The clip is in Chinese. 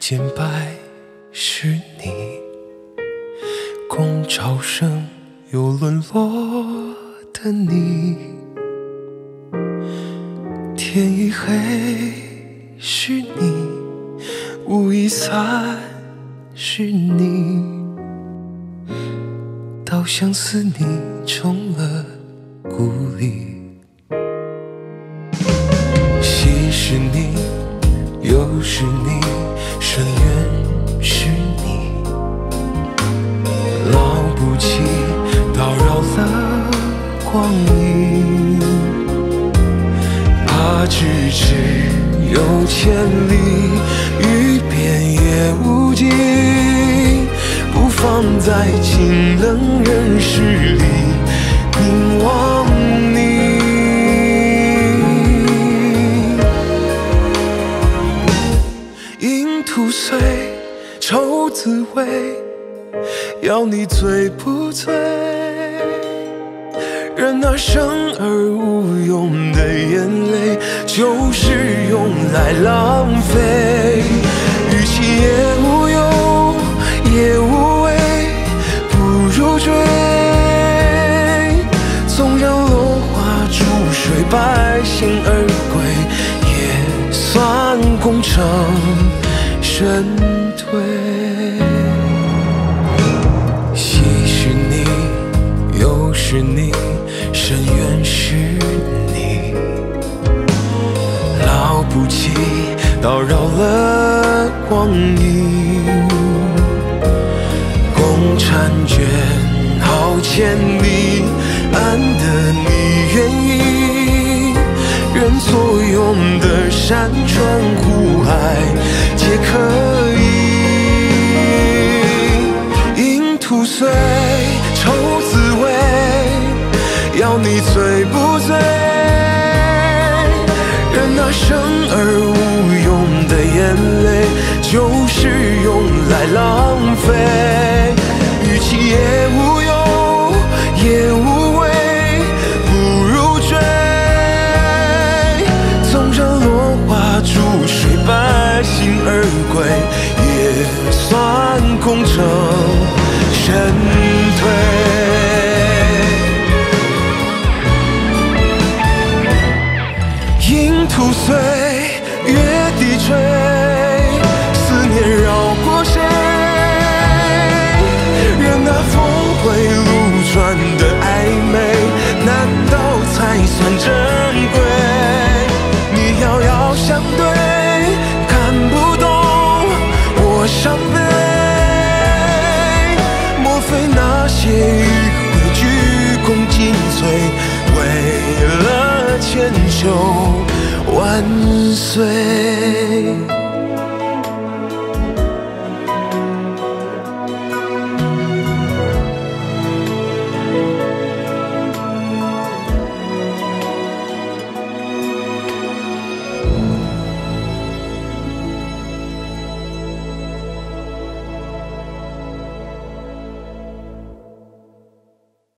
渐白是你，共潮生又沦落的你，天一黑是你，雾一散是你，到相思你成了故里。喜是你，忧是你，深渊是你，老不起打扰了光阴，怕咫尺有千里，欲辨也无尽，不放在清冷人世里凝望你。吐碎愁滋味，要你醉不醉？人那生而无用的眼泪，就是用来浪费。与其也无忧也无畏，不如追。纵让落花逐水，败兴而归，也算功成身退。喜是你，忧是你，深渊是你，老不起打扰了光阴，共婵娟好千里，安得你愿意？人所用的山川湖海皆可以，饮吐碎愁滋味，要你醉不醉？人那生而无用的眼泪，就是用来浪费。与其也无忧也无畏，不如追。纵让落花逐水，败兴而归，也算功成身退。饮吐碎，月低垂，思念绕过谁？任那峰回路转的暧昧，难道才算珍贵？你遥遥相对，看不懂我伤悲。莫非那些迂回鞠躬尽瘁，为了千秋万岁？